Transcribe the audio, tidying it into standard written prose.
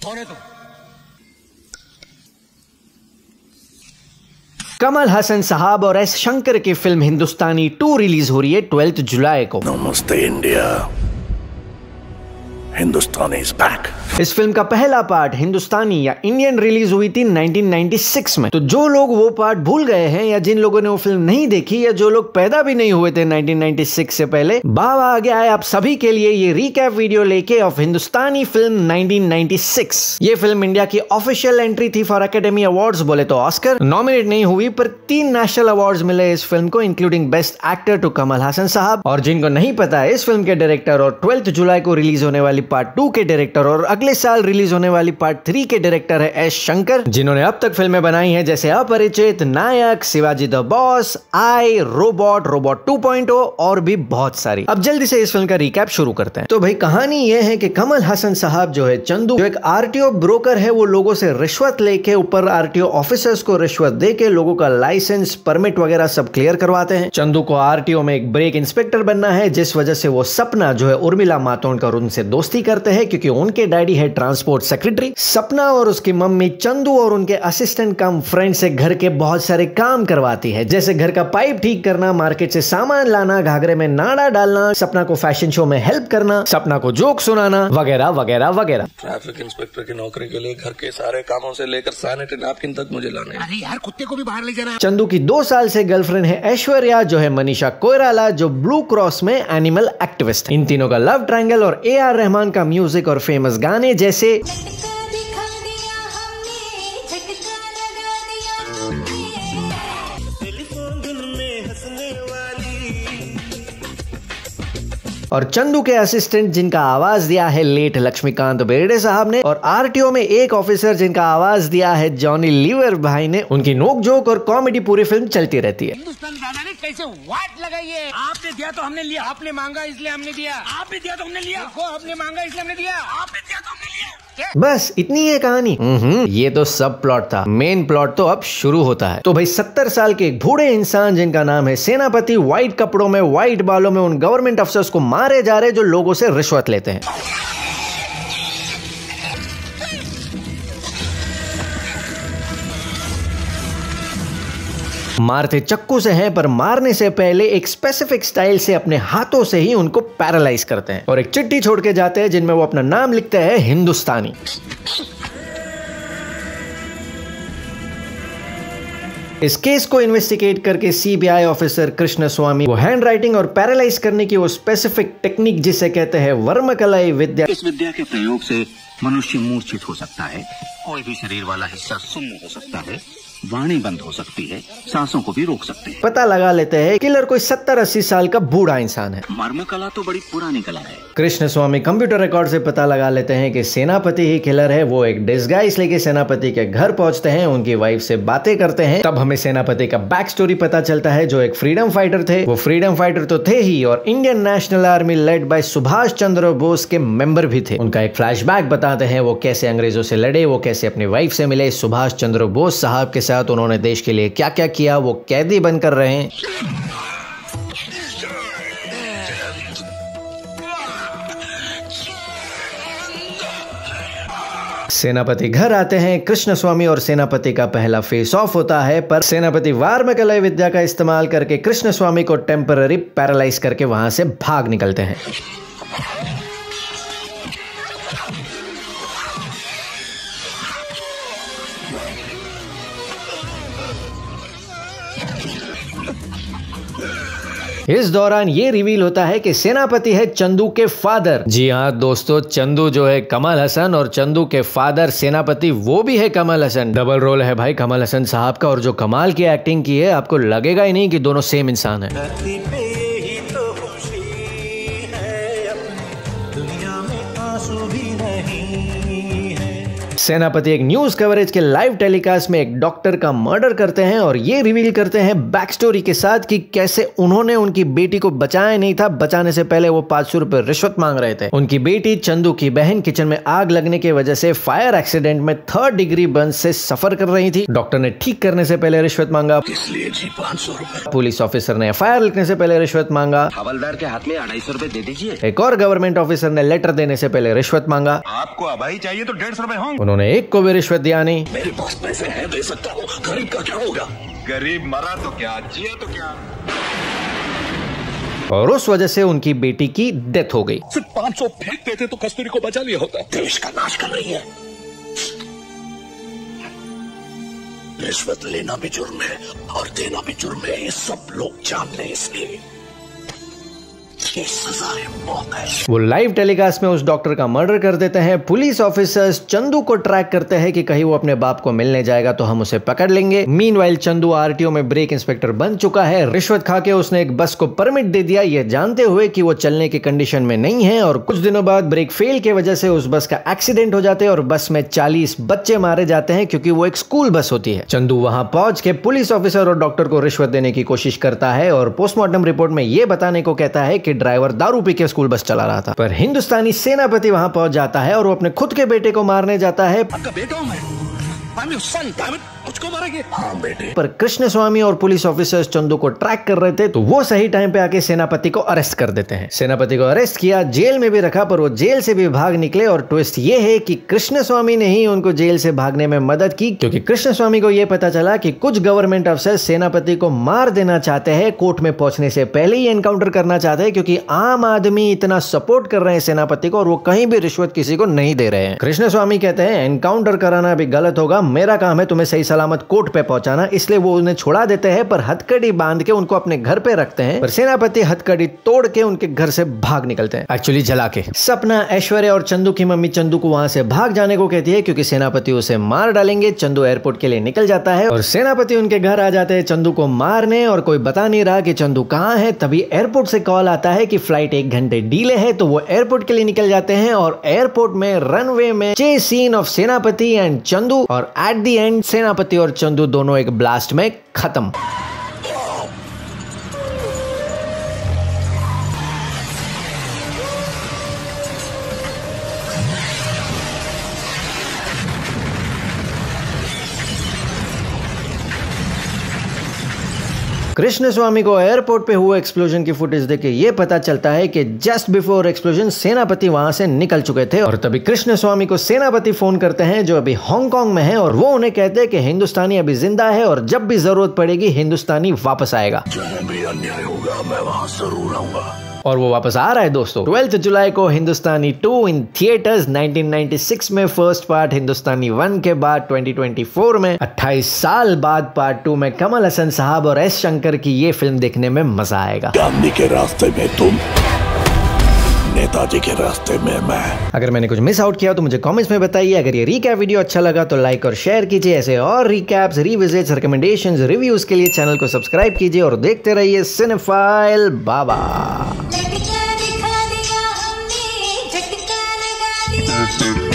कौन है तुम? कमल हसन साहब और एस शंकर की फिल्म हिंदुस्तानी 2 रिलीज हो रही है 12 जुलाई को। नमस्ते इंडिया, हिंदुस्तानी इज बैक। इस फिल्म का पहला पार्ट हिंदुस्तानी या इंडियन रिलीज हुई थी 1996 में। तो जो लोग वो पार्ट भूल गए हैं या जिन लोगों ने वो फिल्म नहीं देखी या जो लोग पैदा भी नहीं हुए थे 1996 से पहले, बाबा आ गया है आप सभी के लिए ये रिकैप वीडियो लेके ऑफ हिंदुस्तानी फिल्म 1996। ये फिल्म इंडिया की ऑफिशियल एंट्री थी फॉर एकेडमी अवार्ड्स, बोले तो ऑस्कर नॉमिनेट नहीं हुई, पर 3 नेशनल अवार्ड्स मिले इस फिल्म को, including best actor to Kamal Haasan साहब। और जिनको नहीं पता है, इस फिल्म के डायरेक्टर और 12 जुलाई को रिलीज होने वाली पार्ट 2 के डायरेक्टर और अगले साल रिलीज होने वाली पार्ट 3 के डायरेक्टर है एस शंकर, जिन्होंने अब तक फिल्में बनाई हैं जैसे Aparichit, Nayak, Shivaji the boss, I, robot, robot 2.0 और भी बहुत सारी। अब जल्दी से इस फिल्म का रिकैप शुरू करते हैं। तो भाई कहानी ये है कि कमल हसन साहब जो है चंदू, जो एक आरटीओ ब्रोकर है, वो लोगों से रिश्वत लेके, ऊपर आरटीओ ऑफिसर्स को रिश्वत देके लोगों का लाइसेंस, परमिट वगैरह सब क्लियर करवाते हैं। चंदू को आरटीओ में एक ब्रेक इंस्पेक्टर बनना है, जिस वजह से वो सपना जो है उर्मिला मातोंडकर उनसे दोस्ती करते हैं, क्योंकि उनके डैडी है ट्रांसपोर्ट सेक्रेटरी। सपना और उसकी मम्मी चंदू और उनके असिस्टेंट कम फ्रेंड से घर के बहुत सारे काम करवाती है, जैसे घर का पाइप ठीक करना, मार्केट से सामान लाना, घाघरे में नाड़ा डालना, सपना को फैशन शो में हेल्प करना, सपना को जोक सुनाना, वगैरह वगैरह वगैरह। ट्रैफिक इंस्पेक्टर की नौकरी के लिए घर के सारे कामों से लेकर सैनिटरी नैपकिन तक मुझे लाने। अरे यार, कुत्ते को भी बाहर ले जाना। चंदू की 2 साल से गर्लफ्रेंड है ऐश्वर्या, जो है मनीषा कोइराला, जो ब्लू क्रॉस में एनिमल एक्टिविस्ट है। इन तीनों का लव ट्रायंगल और AR रहमान का म्यूजिक और फेमस गाने जैसे और चंदू के असिस्टेंट जिनका आवाज दिया है लेट लक्ष्मीकांत बेर्डे साहब ने, और आरटीओ में एक ऑफिसर जिनका आवाज दिया है जॉनी लीवर भाई ने। उनकी नोकझोंक और कॉमेडी पूरी फिल्म चलती रहती है। हिंदुस्तान दादा ने कैसे वाट लगाई है। आपने दिया तो हमने लिया, आपने मांगा इसलिए हमने दिया, आपने दिया तो हमने लिया, आपने मांगा इसलिए हमने दिया, आपने दिया तो हमने लिया। बस इतनी है कहानी। ये तो सब प्लॉट था, मेन प्लॉट तो अब शुरू होता है। तो भाई 70 साल के एक बूढ़े इंसान जिनका नाम है सेनापति, व्हाइट कपड़ों में, व्हाइट बालों में, उन गवर्नमेंट अफसर्स को मारे जा रहे जो लोगों से रिश्वत लेते हैं। मारते चक्कू से हैं, पर मारने से पहले एक स्पेसिफिक स्टाइल से अपने हाथों से ही उनको पैरालाइज करते हैं और एक चिट्ठी छोड़ के जाते हैं जिनमें वो अपना नाम लिखते हैं हिंदुस्तानी। इस केस को इन्वेस्टिगेट करके सीबीआई ऑफिसर कृष्ण स्वामी वो हैंड राइटिंग और पैरालाइज करने की वो स्पेसिफिक टेक्निक जिसे कहते हैं वर्मकलाई विद्या, इस विद्या के प्रयोग से मनुष्य मूर्छित हो सकता है, कोई भी शरीर वाला हिस्सा सुन्न हो सकता है, वाणी बंद हो सकती है, सांसों को भी रोक सकते हैं। पता लगा लेते हैं किलर कोई 70-80 साल का बूढ़ा इंसान है। मर्म कला तो बड़ी पुरानी कला है। कृष्ण स्वामी कंप्यूटर रिकॉर्ड से पता लगा लेते हैं कि सेनापति ही किलर है। वो एक डिस्गाइज लेके सेनापति के घर पहुंचते हैं, उनकी वाइफ से बातें करते हैं। तब हमें सेनापति का बैक स्टोरी पता चलता है, जो एक फ्रीडम फाइटर थे। वो फ्रीडम फाइटर तो थे ही और Indian national army led by Subhash Chandra Bose के मेंबर भी थे। उनका एक फ्लैशबैक बताते हैं, वो कैसे अंग्रेजों से लड़े, वो कैसे अपनी वाइफ से मिले, सुभाष चंद्र बोस साहब के साथ उन्होंने देश के लिए क्या क्या किया, वो कैदी बनकर रहे हैं। सेनापति घर आते हैं। कृष्ण स्वामी और सेनापति का पहला फेस ऑफ होता है, पर सेनापति वार्मकलाई विद्या का इस्तेमाल करके कृष्ण स्वामी को टेम्पररी पैरालाइज करके वहां से भाग निकलते हैं। इस दौरान ये रिवील होता है कि सेनापति है चंदू के फादर। जी हाँ दोस्तों, चंदू जो है कमल हसन और चंदू के फादर सेनापति वो भी है कमल हसन। डबल रोल है भाई कमल हसन साहब का, और जो कमाल की एक्टिंग की है, आपको लगेगा ही नहीं कि दोनों सेम इंसान है। सेनापति एक न्यूज कवरेज के लाइव टेलीकास्ट में एक डॉक्टर का मर्डर करते हैं और ये रिवील करते हैं बैक स्टोरी के साथ कि कैसे उन्होंने उनकी बेटी को बचाया नहीं था, बचाने से पहले वो 500 रुपए रिश्वत मांग रहे थे। उनकी बेटी चंदू की बहन किचन में आग लगने की वजह से फायर एक्सीडेंट में 3rd डिग्री बर्न से सफर कर रही थी। डॉक्टर ने ठीक करने से पहले रिश्वत मांगा, इसलिए जी 500 रुपए। पुलिस ऑफिसर ने FIR लिखने से पहले रिश्वत मांगा, हवलदार के हाथ में 250 रुपए दे दीजिए। एक और गवर्नमेंट ऑफिसर ने लेटर देने से पहले रिश्वत मांगा। आपको अभाई चाहिए तो 150 रुपए होंगे। उन्होंने एक को भी रिश्वत दिया नहीं। मेरे पास पैसे हैं, दे सकता हूँ, गरीब का क्या होगा? गरीब मरा तो क्या, जिया तो क्या। और उस वजह से उनकी बेटी की डेथ हो गई। सिर्फ 500 फेंक देते तो कस्तूरी को बचा लिया होता। देश का नाश कर रही है। रिश्वत लेना भी जुर्म है और देना भी जुर्म है, ये सब लोग जान लें, इसलिए ये सजा है, मौत है। वो लाइव टेलीकास्ट में उस डॉक्टर का मर्डर कर देते हैं। पुलिस ऑफिसर्स चंदू को ट्रैक करते हैं कि कहीं वो अपने बाप को मिलने जाएगा तो हम उसे पकड़ लेंगे। मीनवाइल चंदू RTO में ब्रेक इंस्पेक्टर बन चुका है। रिश्वत खा के उसने एक बस को परमिट दे दिया, ये जानते हुए कि वो चलने की कंडीशन में नहीं है। और कुछ दिनों बाद ब्रेक फेल की वजह से उस बस का एक्सीडेंट हो जाते हैं और बस में 40 बच्चे मारे जाते हैं क्योंकि वो एक स्कूल बस होती है। चंदू वहां पहुंच के पुलिस ऑफिसर और डॉक्टर को रिश्वत देने की कोशिश करता है और पोस्टमार्टम रिपोर्ट में ये बताने को कहता है कि ड्राइवर दारू पी के स्कूल बस चला रहा था। पर हिंदुस्तानी सेनापति वहां पहुंच जाता है और वो अपने खुद के बेटे को मारने जाता है। आपका बेटा हूं मैं, I'm your son, damn it, मुझको मारेंगे? हाँ बेटे। पर कृष्ण स्वामी और पुलिस ऑफिसर्स चंदू को ट्रैक कर रहे थे तो वो सही टाइम पे आके सेनापति को अरेस्ट कर देते हैं। सेनापति को अरेस्ट किया, जेल में भी रखा, पर वो जेल से भी भाग निकले। और ट्विस्ट ये है कि कृष्ण स्वामी ने ही उनको जेल से भागने में मदद की, क्योंकि कृष्ण स्वामी को ये पता चला कि कुछ गवर्नमेंट अफसर सेनापति को मार देना चाहते हैं, कोर्ट में पहुंचने से पहले ही एनकाउंटर करना चाहते हैं, क्योंकि आम आदमी इतना सपोर्ट कर रहे हैं सेनापति को और वो कहीं भी रिश्वत किसी को नहीं दे रहे हैं। कृष्ण स्वामी कहते हैं एनकाउंटर कराना भी गलत होगा, मेरा काम है तुम्हें सही सलामत कोर्ट पे पहुंचाना, इसलिए वो उन्हें छोड़ा देते हैं, पर हथकड़ी बांध के उनको अपने घर पे रखते हैं। पर सेनापति हथकड़ी तोड़ के उनके घर से भाग निकलते हैं, एक्चुअली जला के। सपना, ऐश्वर्या और चंदू की मम्मी चंदू को वहां से भाग जाने को कहती है क्योंकि सेनापति उसे मार डालेंगे। चंदू एयरपोर्ट के लिए निकल जाता है और सेनापति उनके घर आ जाते हैं चंदू को मारने, और कोई बता नहीं रहा कि चंदू कहाँ है। तभी एयरपोर्ट से कॉल आता है कि फ्लाइट 1 घंटे डिले है, तो वो एयरपोर्ट के लिए निकल जाते हैं। और एयरपोर्ट में रनवे में chase scene of Senapathi and Chandu, और एट द एंड सेनापति और चंदू दोनों एक ब्लास्ट में खत्म। कृष्ण स्वामी को एयरपोर्ट पे हुए एक्सप्लोजन की फुटेज देख के ये पता चलता है कि जस्ट बिफोर एक्सप्लोजन सेनापति वहां से निकल चुके थे। और तभी कृष्ण स्वामी को सेनापति फोन करते हैं जो अभी हांगकांग में है, और वो उन्हें कहते हैं कि हिंदुस्तानी अभी जिंदा है और जब भी जरूरत पड़ेगी हिंदुस्तानी वापस आएगा। जहाँ भी अन्याय होगा मैं वहाँ जरूर आऊंगा। और वो वापस आ रहा है दोस्तों। 12 जुलाई को हिंदुस्तानी 2 इन थिएटर्स। 1996 में फर्स्ट पार्ट, हिंदुस्तानी 1 के बाद 2024 में 28 साल बाद पार्ट 2 में कमल हसन साहब और S शंकर की ये फिल्म देखने में मजा आएगा। गांधी के रास्ते में तुम, नेताजी के रास्ते में मैं। अगर मैंने कुछ मिस आउट किया तो मुझे कमेंट्स में बताइए। अगर ये रिकैप वीडियो अच्छा लगा तो लाइक और शेयर कीजिए। ऐसे और रिकैप्स, रिविजिट्स, रिकमेंडेशंस, रिव्यूज के लिए चैनल को सब्सक्राइब कीजिए और देखते रहिए सिनेफाइल। बाबा। झटका दिखा दिया हमने, झटका लगा दिया।